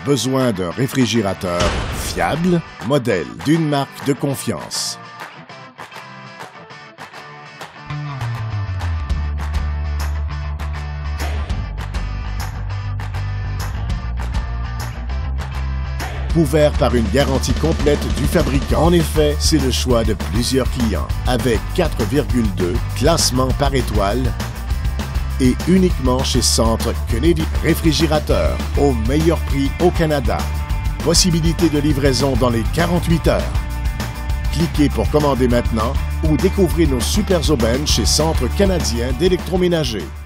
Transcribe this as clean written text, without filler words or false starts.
Besoin d'un réfrigérateur fiable? Modèle d'une marque de confiance. Couvert par une garantie complète du fabricant. En effet, c'est le choix de plusieurs clients, avec 4,2 classements par étoile et uniquement chez Centre Kennedy. Réfrigérateur au meilleur prix au Canada. Possibilité de livraison dans les 48 heures. Cliquez pour commander maintenant ou découvrez nos super aubaines chez Centre canadien d'électroménager.